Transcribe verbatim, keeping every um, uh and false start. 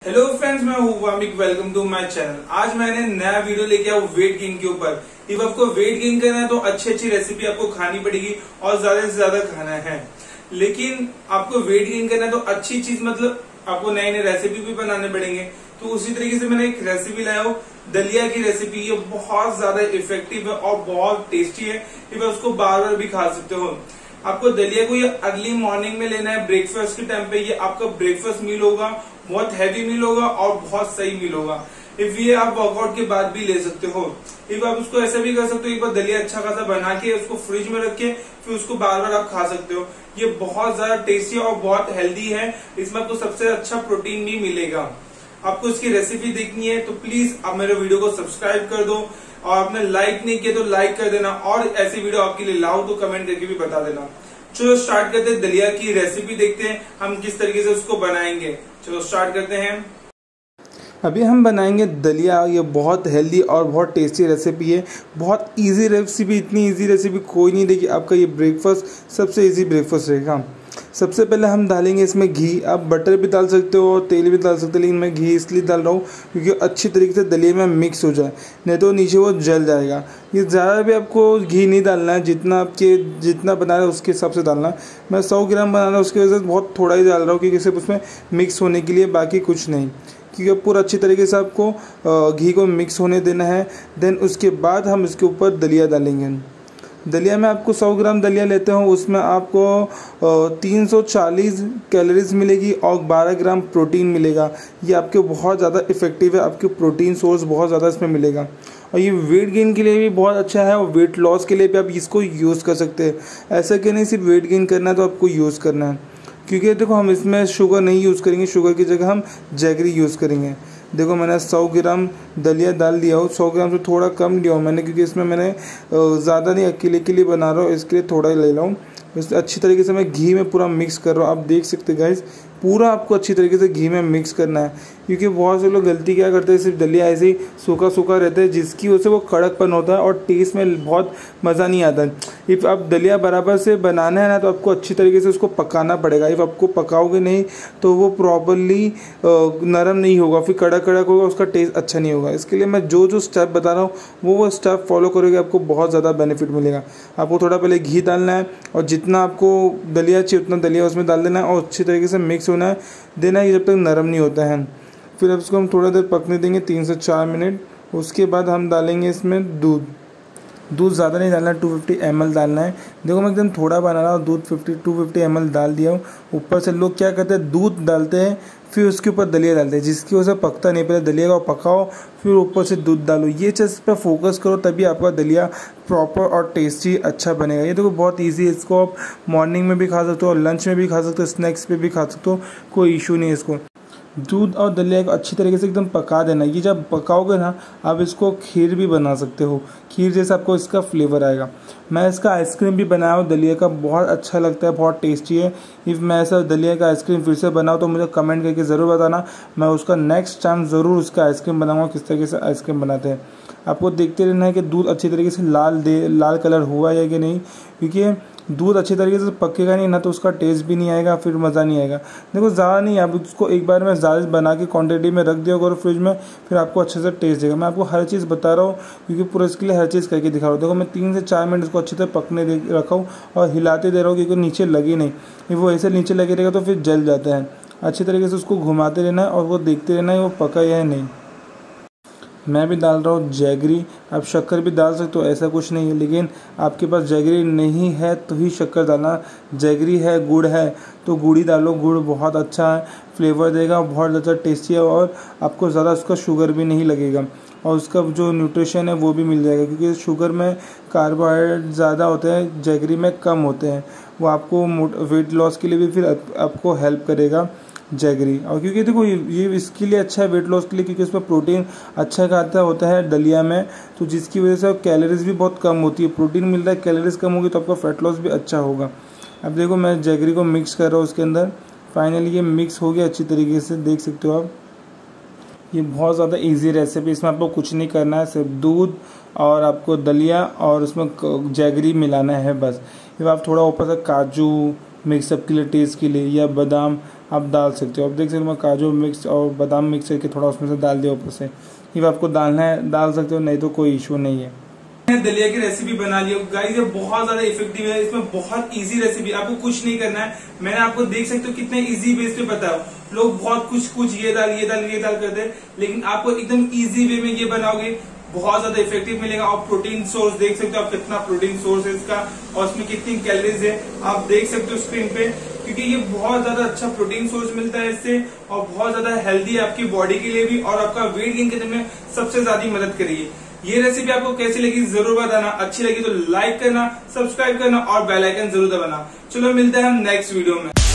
Hello friends, मैं हूँ Wamiq. Welcome to my channel. आज मैंने नया वीडियो लेके आया वेट गेन के ऊपर। इफ आपको वेट गेन करना है तो अच्छी अच्छी रेसिपी आपको खानी पड़ेगी और ज्यादा से ज्यादा खाना है। लेकिन आपको वेट गेन करना है तो अच्छी चीज मतलब आपको नई नई रेसिपी भी बनाने पड़ेंगे। तो उसी तरीके से मैंने एक रेसिपी लाया हूँ, दलिया की रेसिपी। ये बहुत ज्यादा इफेक्टिव है और बहुत टेस्टी है। इफ आप उसको बार बार भी खा सकते हो। आपको दलिया को ये अर्ली मॉर्निंग में लेना है, ब्रेकफास्ट के टाइम पे। ये आपका ब्रेकफास्ट मील होगा, बहुत हैवी मील होगा और बहुत सही मील होगा। इफ ये आप वर्कआउट के बाद भी ले सकते हो। इफ आप उसको ऐसा भी कर सकते हो, एक बार दलिया अच्छा खासा बना के उसको फ्रिज में रख के फिर उसको बार बार आप खा सकते हो। ये बहुत ज्यादा टेस्टी और बहुत हेल्दी है। इसमें आपको सबसे अच्छा प्रोटीन भी मिलेगा। आपको इसकी रेसिपी देखनी है तो प्लीज आप मेरे वीडियो को सब्सक्राइब कर दो, और आपने लाइक नहीं किया तो लाइक कर देना, और ऐसी वीडियो आपके लिए लाऊं तो कमेंट करके भी बता देना। चलो स्टार्ट करते हैं, दलिया की रेसिपी देखते हैं हम किस तरीके से उसको बनाएंगे। चलो स्टार्ट करते हैं। अभी हम बनाएंगे दलिया। ये बहुत हेल्दी और बहुत टेस्टी रेसिपी है, बहुत इजी रेसिपी। इतनी इजी रेसिपी कोई नहीं देगी। आपका ये ब्रेकफास्ट सबसे इजी ब्रेकफास्ट रहेगा। सबसे पहले हम डालेंगे इसमें घी। आप बटर भी डाल सकते हो और तेल भी डाल सकते हो, लेकिन मैं घी इसलिए डाल रहा हूँ क्योंकि अच्छी तरीके से दलिया में मिक्स हो जाए, नहीं तो नीचे वो जल जाएगा। ये ज़्यादा भी आपको घी नहीं डालना है, जितना आपके जितना बना है उसके हिसाब से डालना है। मैं सौ ग्राम बना रहा हूँ, उसकी वजह से बहुत थोड़ा ही डाल रहा हूँ क्योंकि सिर्फ उसमें मिक्स होने के लिए, बाकी कुछ नहीं। क्योंकि पूरा अच्छी तरीके से आपको घी को मिक्स होने देना है। देन उसके बाद हम इसके ऊपर दलिया डालेंगे। दलिया में आपको सौ ग्राम दलिया लेते हो, उसमें आपको तीन सौ चालीस कैलोरीज मिलेगी और बारह ग्राम प्रोटीन मिलेगा। ये आपके बहुत ज़्यादा इफेक्टिव है, आपके प्रोटीन सोर्स बहुत ज़्यादा इसमें मिलेगा। और ये वेट गेन के लिए भी बहुत अच्छा है और वेट लॉस के लिए भी आप इसको यूज़ कर सकते हैं। ऐसा कि नहीं सिर्फ वेट गेन करना है तो आपको यूज़ करना है। क्योंकि देखो हम इसमें शुगर नहीं यूज़ करेंगे, शुगर की जगह हम जैगरी यूज़ करेंगे। देखो मैंने सौ ग्राम दलिया डाल दिया हो, सौ ग्राम से थोड़ा कम लिया हूँ मैंने, क्योंकि इसमें मैंने ज़्यादा नहीं अकेले के लिए बना रहा हूँ, इसके लिए थोड़ा ही ले रहा हूँ। इस अच्छी तरीके से मैं घी में पूरा मिक्स कर रहा हूँ। आप देख सकते गाइस, पूरा आपको अच्छी तरीके से घी में मिक्स करना है। क्योंकि बहुत से लोग गलती क्या करते हैं, सिर्फ दलिया ऐसे ही सूखा सूखा रहता है, जिसकी वजह से वो कड़कपन होता है और टेस्ट में बहुत मज़ा नहीं आता। इफ़ आप दलिया बराबर से बनाना है ना तो आपको अच्छी तरीके से उसको पकाना पड़ेगा। इफ़ आपको पकाओगे नहीं तो वो प्रॉपरली नरम नहीं होगा, फिर कड़क कड़क होगा, उसका टेस्ट अच्छा नहीं होगा। इसके लिए मैं जो जो स्टेप बता रहा हूँ वो वो स्टेप फॉलो करोगे, आपको बहुत ज़्यादा बेनिफिट मिलेगा। आपको थोड़ा पहले घी डालना है और जितना आपको दलिया चाहिए उतना दलिया उसमें डाल देना है और अच्छी तरीके से मिक्स होना है देना है, जब तक नरम नहीं होता है। फिर अब इसको हम थोड़ा देर पकने देंगे, तीन से चार मिनट। उसके बाद हम डालेंगे इसमें दूध। दूध ज़्यादा नहीं डालना है, दो सौ पचास एम एल डालना है। देखो मैं एकदम थोड़ा बना रहा हूँ, दूध fifty two fifty M L डाल दिया हूँ। ऊपर से लोग क्या करते हैं, दूध डालते हैं फिर उसके ऊपर दलिया डालते हैं, जिसकी वजह से पकता नहीं। पहले दलिया को पकाओ फिर ऊपर से दूध डालो। ये चीज़ पर फोकस करो, तभी आपका दलिया प्रॉपर और टेस्टी अच्छा बनेगा। ये देखो बहुत ईजी है। इसको आप मॉर्निंग में भी खा सकते हो, लंच में भी खा सकते हो, स्नैक्स पे भी खा सकते हो, कोई इशू नहीं है। इसको दूध और दलिया को अच्छी तरीके से एकदम पका देना। ये जब पकाओगे ना आप इसको खीर भी बना सकते हो, खीर जैसा आपको इसका फ्लेवर आएगा। मैं इसका आइसक्रीम भी बनाया हूँ दलिया का, बहुत अच्छा लगता है, बहुत टेस्टी है। इफ़ मैं ऐसा दलिया का आइसक्रीम फिर से बनाऊँ तो मुझे कमेंट करके ज़रूर बताना। मैं उसका नेक्स्ट टाइम ज़रूर उसका आइसक्रीम बनाऊँगा, किस तरीके से आइसक्रीम बनाते हैं। आपको देखते रहना है कि दूध अच्छी तरीके से लाल दे लाल कलर हुआ है कि नहीं, क्योंकि दूध अच्छी तरीके से पकेगा नहीं ना तो उसका टेस्ट भी नहीं आएगा, फिर मज़ा नहीं आएगा। देखो ज़्यादा नहीं, आप उसको एक बार में ज़्यादा बना के क्वांटिटी में रख दिया करो फ्रिज में, फिर आपको अच्छे से टेस्ट देगा। मैं आपको हर चीज़ बता रहा हूँ क्योंकि पूरा इसके लिए हर चीज़ करके दिखा रहा हूँ। देखो मैं तीन से चार मिनट इसको अच्छे से पकने दे रखा हूँ और हिलाते दे रहा हूँ क्योंकि नीचे लगे नहीं। if वो ऐसे नीचे लगे रहेगा तो फिर जल जाता है। अच्छी तरीके से उसको घुमाते रहना है और वो देखते रहना है वो पका या नहीं। मैं भी डाल रहा हूँ जैगरी। आप शक्कर भी डाल सकते हो, ऐसा कुछ नहीं है, लेकिन आपके पास जैगरी नहीं है तो ही शक्कर डालना। जैगरी है, गुड़ है तो गुड़ ही डालो। गुड़ बहुत अच्छा है, फ्लेवर देगा, बहुत अच्छा टेस्टी है और आपको ज़्यादा उसका शुगर भी नहीं लगेगा और उसका जो न्यूट्रिशन है वो भी मिल जाएगा। क्योंकि शुगर में कार्बोहाइड्रेट ज़्यादा होते हैं, जैगरी में कम होते हैं। वो आपको वेट लॉस के लिए भी फिर आपको हेल्प करेगा जैगरी। और क्योंकि देखो ये इसके लिए अच्छा है वेट लॉस के लिए, क्योंकि उसमें प्रोटीन अच्छा खाता होता है दलिया में, तो जिसकी वजह से कैलोरीज भी बहुत कम होती है। प्रोटीन मिल रहा है, कैलोरीज कम होगी तो आपका फैट लॉस भी अच्छा होगा। अब देखो मैं जैगरी को मिक्स कर रहा हूँ उसके अंदर। फाइनली ये मिक्स हो गया अच्छी तरीके से, देख सकते हो आप। ये बहुत ज़्यादा इजी रेसिपी, इसमें आपको कुछ नहीं करना है, सिर्फ दूध और आपको दलिया और उसमें जैगरी मिलाना है बस। फिर आप थोड़ा ऊपर से काजू मिक्सअप के लिए, टेस्ट के लिए, या बादाम आप डाल सकते हो। आप देख सकते हो मैं काजू मिक्स और बादाम मिक्स करके थोड़ा उसमें से डाल दिया ऊपर से। ये आपको डालना है डाल सकते हो, नहीं तो कोई इशू नहीं है। दलिया की रेसिपी बना लिया गाइस, ये बहुत ज्यादा इफेक्टिव है। इसमें बहुत इजी रेसिपी, आपको कुछ नहीं करना है। मैंने आपको देख सकते हो कितने इजी बेस पे बताया। लोग बहुत कुछ कुछ ये दाल ये दाल ये दाल करते हैं, लेकिन आपको एकदम इजी वे में ये बनाओगे बहुत ज्यादा इफेक्टिव मिलेगा। और प्रोटीन सोर्स देख सकते हो आप, कितना प्रोटीन सोर्स है इसका और इसमें कितनी कैलोरीज है आप देख सकते हो स्क्रीन पे। क्योंकि ये बहुत ज्यादा अच्छा प्रोटीन सोर्स मिलता है इससे और बहुत ज्यादा हेल्दी है आपकी बॉडी के लिए भी, और आपका वेट गेन करने में सबसे ज्यादा मदद करिए। ये रेसिपी आपको कैसी लगी जरूर बताना। अच्छी लगी तो लाइक करना, सब्सक्राइब करना और बेल आइकन जरूर दबाना। चलो मिलते हैं हम नेक्स्ट वीडियो में।